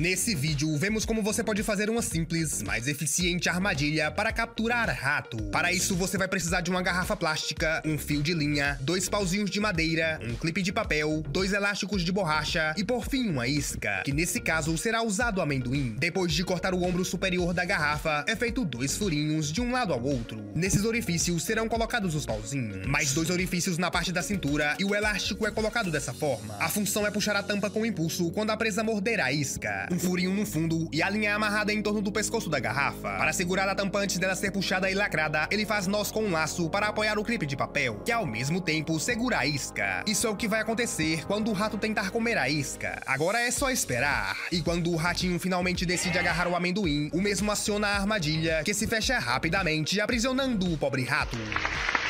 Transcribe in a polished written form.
Nesse vídeo, vemos como você pode fazer uma simples, mas eficiente armadilha para capturar rato. Para isso, você vai precisar de uma garrafa plástica, um fio de linha, 2 pauzinhos de madeira, um clipe de papel, 2 elásticos de borracha e, por fim, uma isca, que nesse caso será usado amendoim. Depois de cortar o ombro superior da garrafa, é feito 2 furinhos de um lado ao outro. Nesses orifícios serão colocados os pauzinhos, mais 2 orifícios na parte da cintura e o elástico é colocado dessa forma. A função é puxar a tampa com impulso quando a presa morder a isca. Um furinho no fundo e a linha é amarrada em torno do pescoço da garrafa. Para segurar a tampa antes dela ser puxada e lacrada, ele faz nós com um laço para apoiar o clipe de papel, que ao mesmo tempo segura a isca. Isso é o que vai acontecer quando o rato tentar comer a isca. Agora é só esperar. E quando o ratinho finalmente decide agarrar o amendoim, o mesmo aciona a armadilha, que se fecha rapidamente, aprisionando o pobre rato.